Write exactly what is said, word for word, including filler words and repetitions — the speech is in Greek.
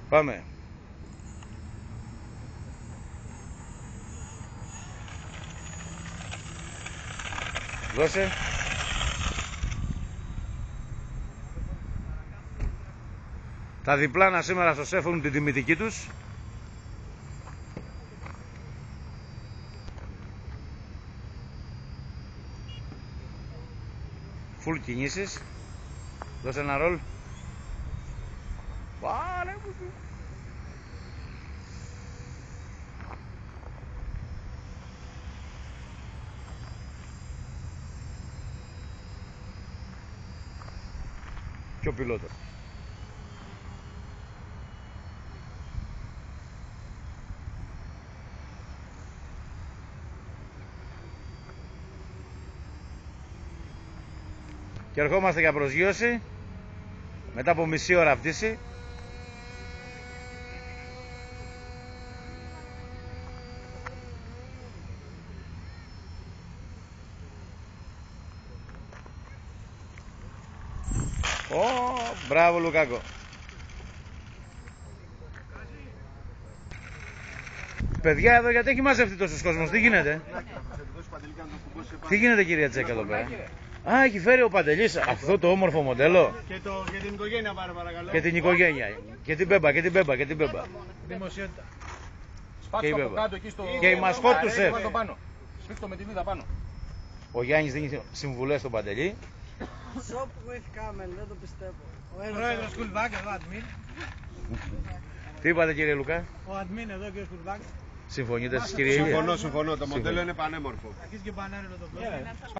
Πάμε. Δώσε. Τα διπλάνα σήμερα στο σεφ έχουν την τιμητική τους. Φουλ κινήσεις. Δώσε ένα ρολ. Πάρε μου. Και ο πιλότος. Και ερχόμαστε για προσγείωση μετά από μισή ώρα πτήση. Ω, μπράβο Λουκάκο. Παιδιά, εδώ γιατί έχει μαζευτεί τόσος κόσμος, τι γίνεται? Τι γίνεται κυρία Τσέκα εδώ πέρα? Α, έχει φέρει ο Παντελής αυτό το όμορφο μοντέλο. Και, το, και την οικογένεια πάρε παρακαλώ. Και την οικογένεια. Και την Μπέμπα, και την Μπέμπα, και την Μπέμπα. Δημοσιότητα. Σπάτσο από κάτω εκεί στο... Και η μασκότ του σεφ. Σφίχτω με τη βίδα πάνω. Ο Γιάννης δίνει συμβουλές στον Παντελή. Shop with camel, δεν το πιστεύω. Ο πρόεδρος Κουλβάκ εδώ, admin. Τι είπατε κύριε Λουκά? Ο admin εδώ κύριε Κουλβάκ. Συμφωνείτε εσείς κύριε Ηλία? Συμφωνώ, συμφωνώ. Το μοντέλο είναι πανέμορφο. Αρχίζει και πανέρελο το πλώμα.